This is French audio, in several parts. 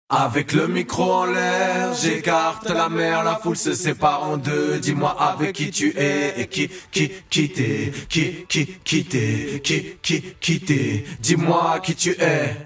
Avec le micro en l'air, j'écarte la mer, la foule se sépare en deux. Dis-moi avec qui tu es et qui t'es, qui t'es. Dis-moi qui tu es.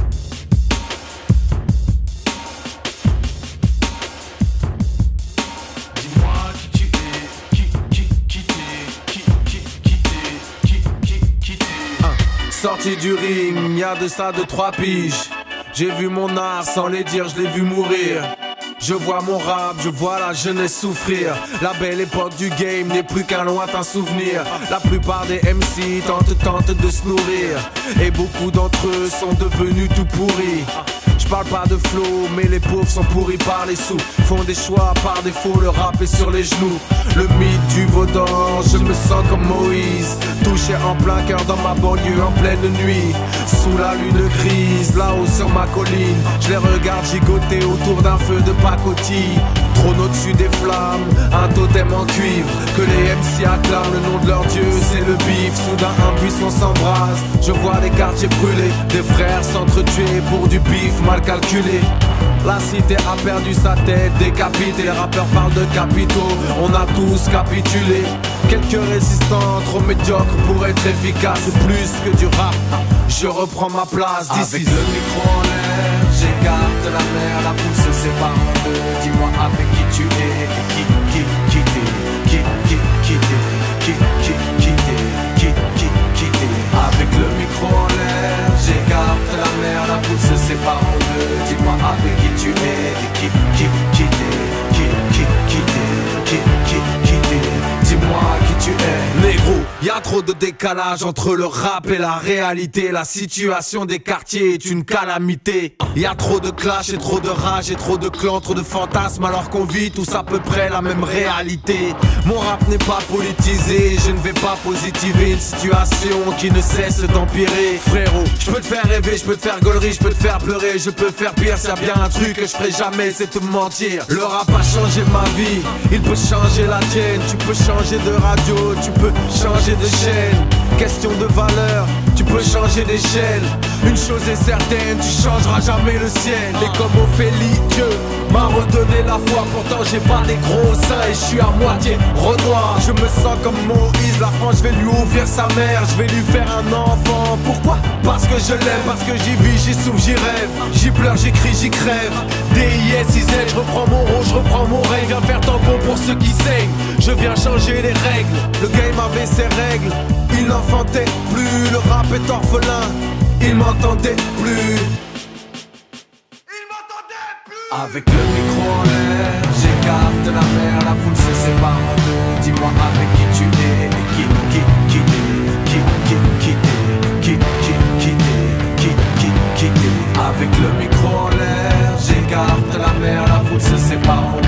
Sorti du ring, y'a de ça 2-3 piges. J'ai vu mon art sans les dire, je l'ai vu mourir. Je vois mon rap, je vois la jeunesse souffrir. La belle époque du game n'est plus qu'un lointain souvenir. La plupart des MC tentent de se nourrir, et beaucoup d'entre eux sont devenus tout pourris. Je parle pas de flow, mais les pauvres sont pourris par les sous. Font des choix par défaut, le rap est sur les genoux. Le mythe du Vaudan, je me sens comme Moïse, touché en plein cœur dans ma banlieue en pleine nuit. Sous la lune grise, là-haut sur ma colline, je les regarde gigoter autour d'un feu de pacotille. Trône au-dessus des flammes, un totem en cuivre, que les MC acclament le nom de leur dieu, c'est le bif. Soudain un buisson s'embrase, je vois les quartiers brûlés, des frères s'entretuer pour du bif mal calculé. La cité a perdu sa tête, décapité. Les rappeurs parlent de capitaux, on a tous capitulé. Quelques résistants trop médiocres pour être efficaces. Plus que du rap, je reprends ma place d'ici. Avec le micro en l'air, j'écarte la mer, la foule se sépare en deux. Dis-moi avec qui tu es et qui t'es, qui t'es. Avec le micro en l'air, j'écarte la mer, la foule se sépare en deux. Dis-moi avec qui tu es et qui t'es, dis-moi qui tu es. Négro, y'a trop de décalage entre le rap et la réalité. La situation des quartiers est une calamité. Y'a trop de clash et trop de rage et trop de clans, trop de fantasmes, alors qu'on vit tous à peu près la même réalité. Mon rap n'est pas politisé, je ne vais pas positiver une situation qui ne cesse d'empirer. Frérot, je peux te faire rêver, je peux te faire gaulerie, je peux te faire pleurer, je peux faire pire. S'il y a bien un truc que je ferai jamais, c'est te mentir. Le rap a changé ma vie, il peut changer la tienne. Tu peux changer de radio, tu peux changer de chaîne. Question de valeur, tu peux changer d'échelle. Une chose est certaine, tu changeras jamais le ciel. Et comme Ophélie, Dieu m'a redonné la foi. Pourtant j'ai pas des gros seins et je suis à moitié renoir. Je me sens comme Moïse, la France, je vais lui ouvrir sa mère, je vais lui faire un enfant. Pourquoi? Parce que je l'aime, parce que j'y vis, j'y souffre, j'y rêve. J'y pleure, j'y crie, j'y crève. DISIZ, je reprends mon rôle, je reprends mon règne. Viens faire tampon pour ceux qui saignent, je viens changer les règles. Le game avait ses règles, il n'enfantait plus. Le rap est orphelin, il m'entendait plus. Avec le micro en l'air, j'écarte la mer, la foule se sépare en deux. Dis-moi avec qui tu es et qui t'es, qui t'es. Avec le micro en l'air, j'écarte la mer, la foule se sépare en deux.